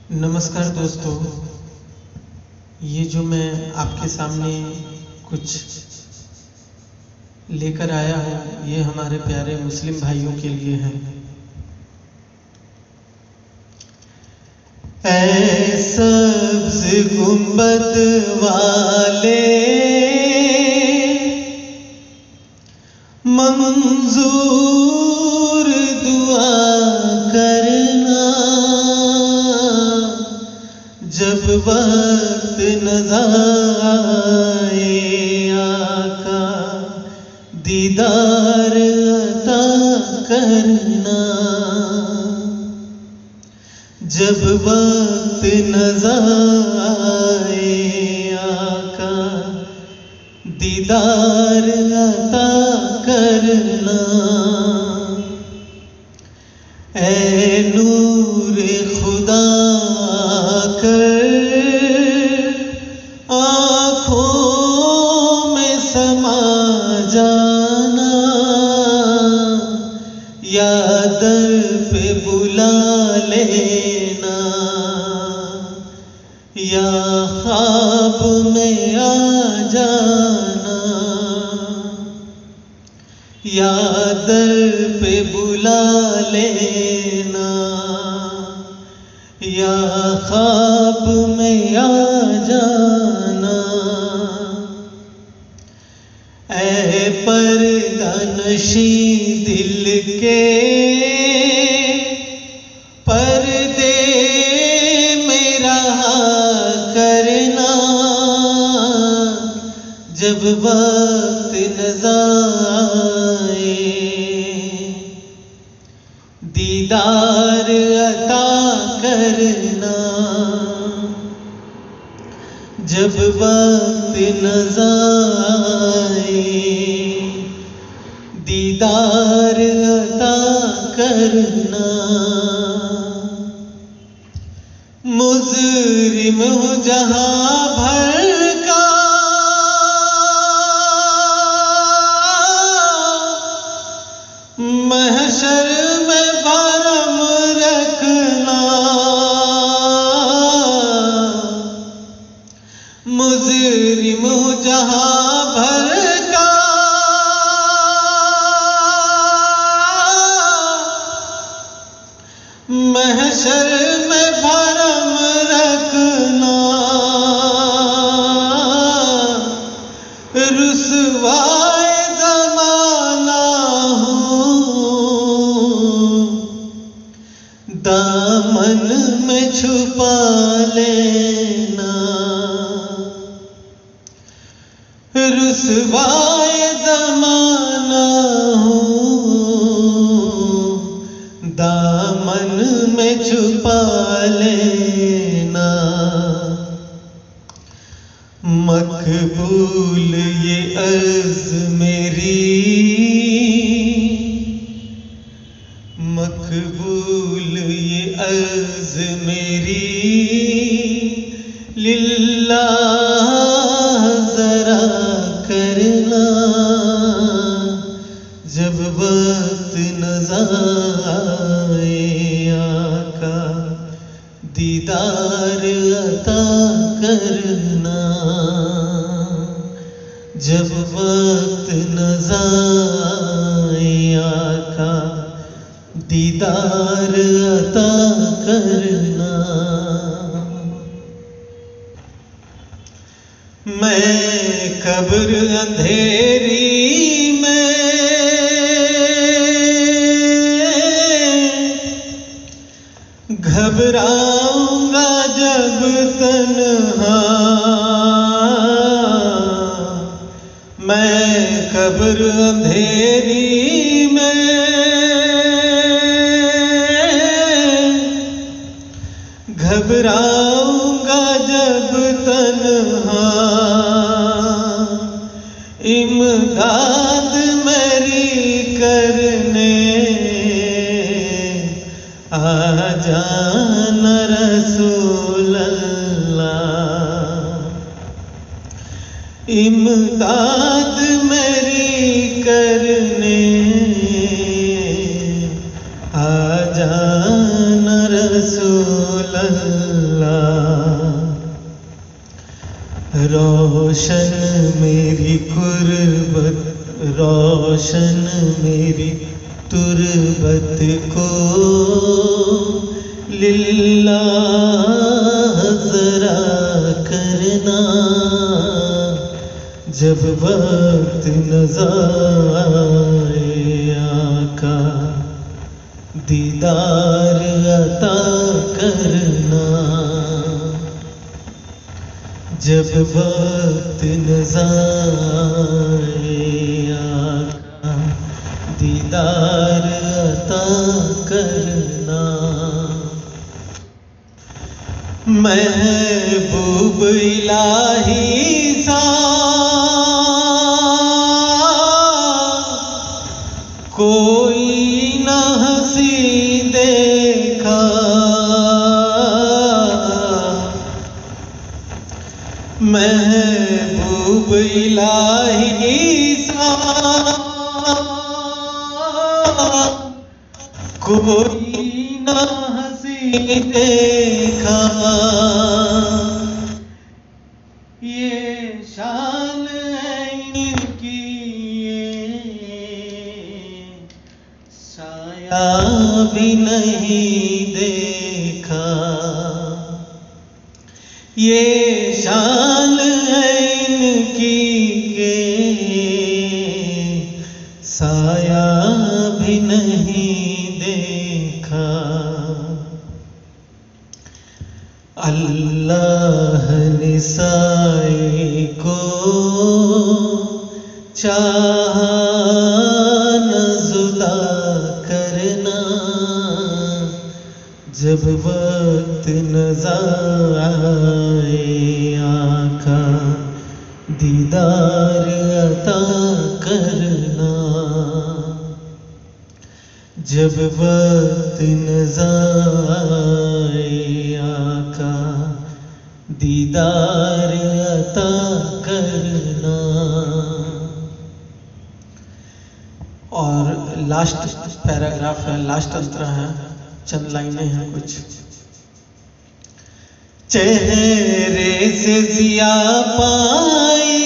नमस्कार दोस्तों, ये जो मैं आपके सामने कुछ लेकर आया हूँ ये हमारे प्यारे मुस्लिम भाइयों के लिए है। ऐ सब्ज़ गुंबद वाले मंजूर दुआ करना, जब वक्त नज़र आए आका दीदार अता करना। जब वक्त नज़र आए आका दीदार अता करना। ऐ नूर खुदा आँखों में समा जाना, या दर पे बुला लेना, या ख्वाब में आ जाना, या दर पे बुला लेना, या ख्वाब में आ जाना। ऐ पर्दा नशी दिल के पर्दे में रहा करना, जब वक्त नज़र आए दीदार अता करना। जब वक्त नज़र आए दीदार अता करना। मुजरिम हूँ जहाँ भर का, महशर में भरम रखना। मुजरिम हूँ जहाँ भर का, महशर में भरम रखना। रुसवाए ज़माना हूँ, दामन में छुपा लेना। रुसवाए ज़माना हूँ, दामन में छुपा लेना। मकबूल ये अर्ज़ मेरी, मकबूल ये अर्ज़ मेरी, लिल्लाह ज़रा करना। जब वक्त नज़र आए आका दीदार अता करना। जब वक्त नज़र आए आका दीदार अता करना। मैं कब्र अंधेरी में घबराऊंगा जब तन्हा। मैं कब्र अंधेरी में घबराऊंगा जब तन्हा। इमदाद मेरी करने आ जाना रसूल अल्लाह। इमदाद मेरी करने आ जाना रसूल अल्लाह। रोशन मेरी कुर्बत, रोशन मेरी तुरबत को लिल्लाह ज़रा करना, जब वक्त नज़ारे आका दीदार अता करना, जब वक्त नज़ारे आका दीदार अता करना। महबूब इलाही सा कोई न हंसी देखा, महबूब इलाही सा कोई न हंसी देखा। ये शान है इनकी, साया भी नहीं देखा। ये शान है इनकी के साया भी नहीं देखा। अल्लाह ने साए को चाहा न जुदा करना, जब वक्त नज़ारे आका दीदार अता करना, जब वक्त नज़ारे आका दीदार अता करना। और लास्ट पैराग्राफ है, लास्ट अंतरा है, चंद लाइनें हैं कुछ। चेहरे से जिया पाई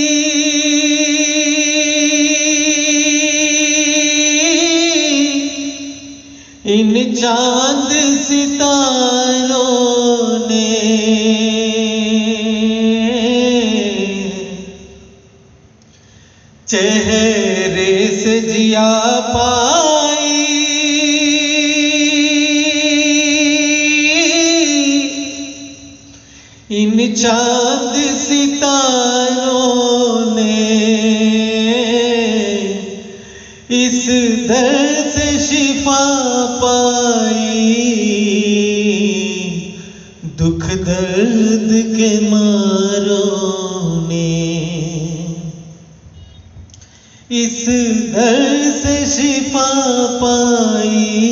इन चांद सितारों ने, चेहरे से जिया पाई इन चांद सितारों ने, इस दर्द से शिफा पाई, दुख दर्द के मारों ने, इस दर्द से शिफा पाई,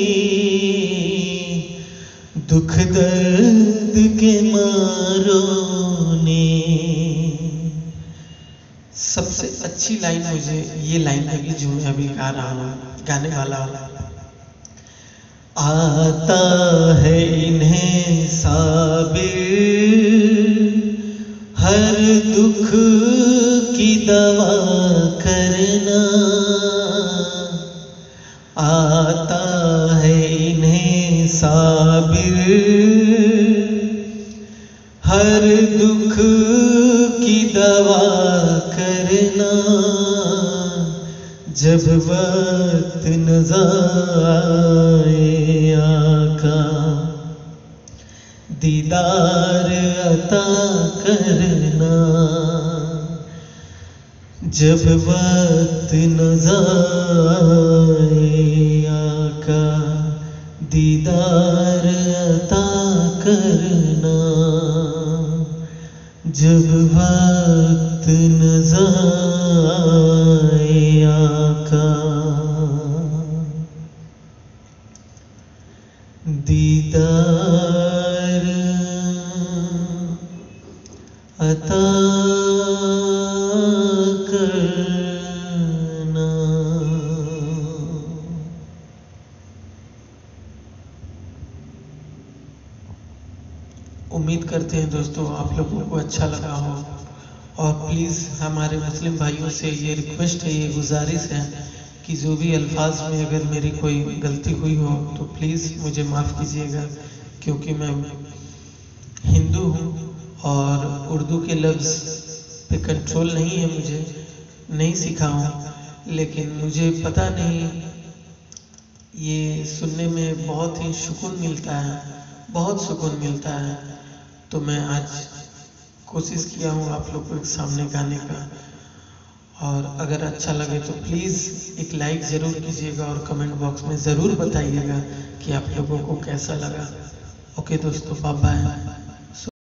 दुख दर्द के मारों ने। सबसे अच्छी लाइन मुझे ये लाइन लगी जो मैं अभी गा रहा हूँ, गाने वाला। आता है इन्हें साबिर हर दुख की दवा करना, आता है इन्हें साबिर हर दुख की दवा करना, जब वक्त नज़ारे आका दीदार अता करना, जब वक्त नज़ारे आका दीदार अता करना, जब वक्त नज़ारे आका दीदार अता करना। उम्मीद करते हैं दोस्तों आप लोगों को अच्छा लगा हो। और प्लीज़ हमारे मुस्लिम भाइयों से ये रिक्वेस्ट है, ये गुजारिश है कि जो भी अल्फाज में अगर मेरी कोई गलती हुई हो तो प्लीज़ मुझे माफ़ कीजिएगा, क्योंकि मैं हिंदू हूँ और उर्दू के लफ्ज़ पे कंट्रोल नहीं है, मुझे नहीं सीखा हूँ, लेकिन मुझे पता नहीं ये सुनने में बहुत ही सुकून मिलता है, बहुत सुकून मिलता है। तो मैं आज कोशिश किया हूँ आप लोगों के सामने गाने का, और अगर अच्छा लगे तो प्लीज़ एक लाइक ज़रूर कीजिएगा और कमेंट बॉक्स में ज़रूर बताइएगा कि आप लोगों को कैसा लगा। ओके दोस्तों, बाय बाय।